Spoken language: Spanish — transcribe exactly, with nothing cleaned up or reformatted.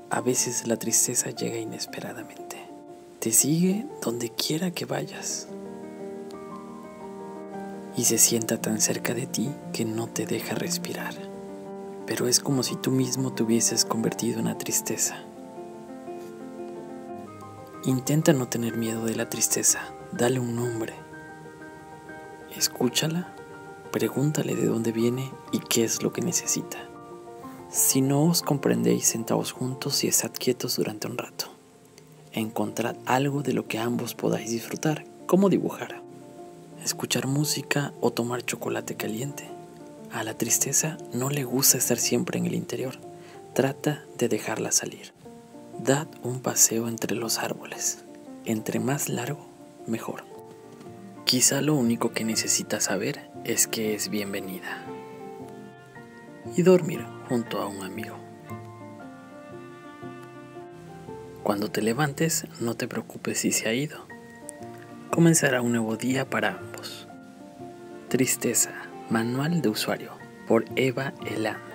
A veces la tristeza llega inesperadamente. Te sigue donde quiera que vayas. Y se sienta tan cerca de ti que no te deja respirar. Pero es como si tú mismo te hubieses convertido en la tristeza. Intenta no tener miedo de la tristeza. Dale un nombre. Escúchala, pregúntale de dónde viene y qué es lo que necesita. Si no os comprendéis, sentaos juntos y estad quietos durante un rato. Encontrad algo de lo que ambos podáis disfrutar, como dibujar, escuchar música o tomar chocolate caliente. A la tristeza no le gusta estar siempre en el interior. Trata de dejarla salir. Dad un paseo entre los árboles. Entre más largo, mejor. Quizá lo único que necesita saber es que es bienvenida. Y dormir junto a un amigo. Cuando te levantes, no te preocupes si se ha ido. Comenzará un nuevo día para ambos. Tristeza, manual de usuario, por Eva Elán.